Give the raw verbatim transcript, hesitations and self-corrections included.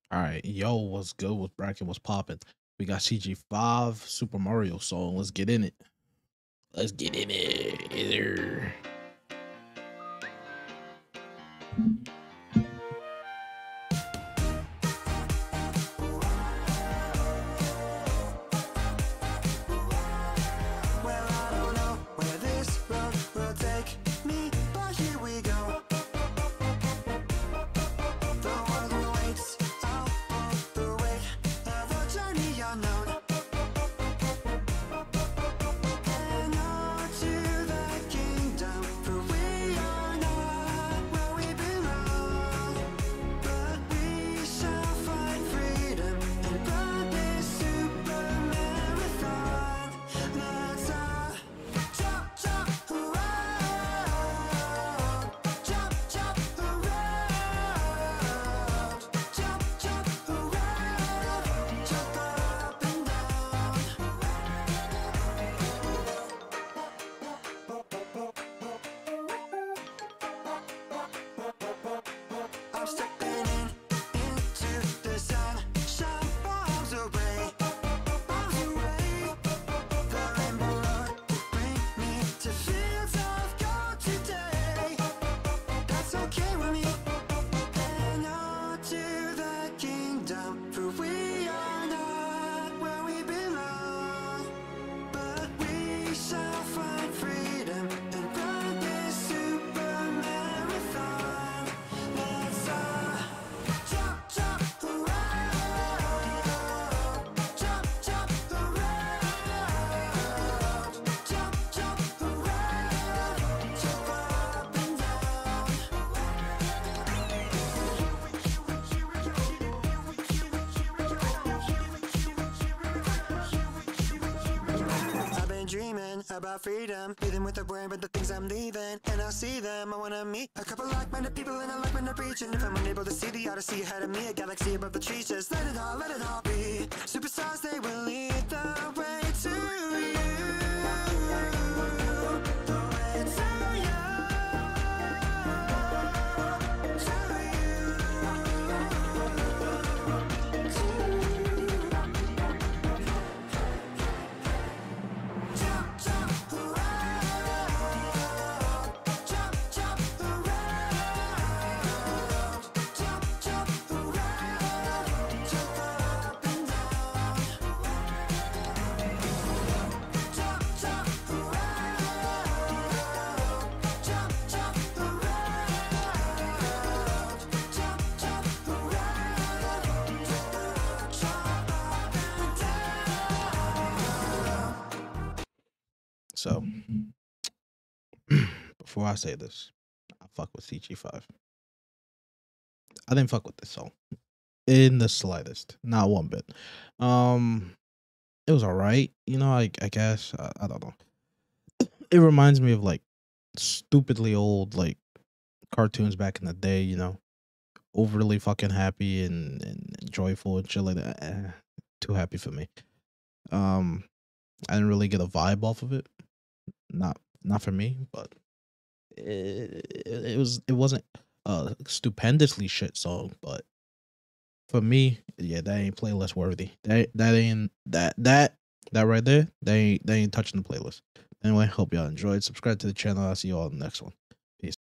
All right, yo, what's good? What's bracket? What's popping? We got C G five Super Mario song. Let's get in it. Let's get in it. Well, I don't know where this road will take me, but here we go. The world waits out on the weight of a journey unknown. And on to the kingdom, for we are not where we belong. But we shall find freedom and run this super marathon. Let's uh, jump, jump around, jump, jump around, jump, jump around, jump up and down. I'm stepping in into the sunshine, bombs away, bombs away. The rainbow road will bring me to fields of gold today. That's okay with me. And on to the kingdom, for we are not where we belong. But we shall find freedom and run this super marathon. Let's uh, jump, jump around, jump, jump around, jump, jump around, jump up and down. I've been dreaming about freedom, breathing with the brain, but the things I'm leaving, and I'll see them. I wanna meet a couple like-minded people in a like-minded region. If I'm unable to see the odyssey ahead of me, a galaxy above the trees, just let it all, let it all be. Superstars, they will lead the way to you. The way to you. To Jump, jump around, jump, jump around, jump, jump around, jump up and down. Jump, jump around, jump, jump around, jump, jump around, jump up and down. So, before I say this, I fuck with C G five. I didn't fuck with this song in the slightest, not one bit. Um, it was alright, you know. I I guess I, I don't know. It reminds me of like stupidly old like cartoons back in the day, you know, overly fucking happy and, and joyful and shit like that. Eh, too happy for me. Um, I didn't really get a vibe off of it. Not not for me, but it, it, it was it wasn't a stupendously shit song, but for me, yeah, that ain't playlist worthy. That that ain't that that that right there. They ain't they ain't touching the playlist. Anyway, hope y'all enjoyed. Subscribe to the channel. I'll see you all in the next one.